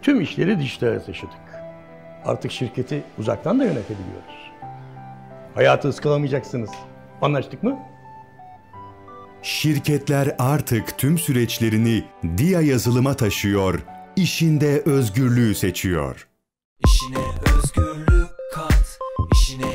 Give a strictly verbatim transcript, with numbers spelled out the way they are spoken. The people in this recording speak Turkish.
tüm işleri dijitale taşıdık. Artık şirketi uzaktan da yönetebiliyoruz. Hayatı ıskalamayacaksınız. Anlaştık mı? Şirketler artık tüm süreçlerini Dia yazılıma taşıyor, işinde özgürlüğü seçiyor. İşine özgürlük kat, işine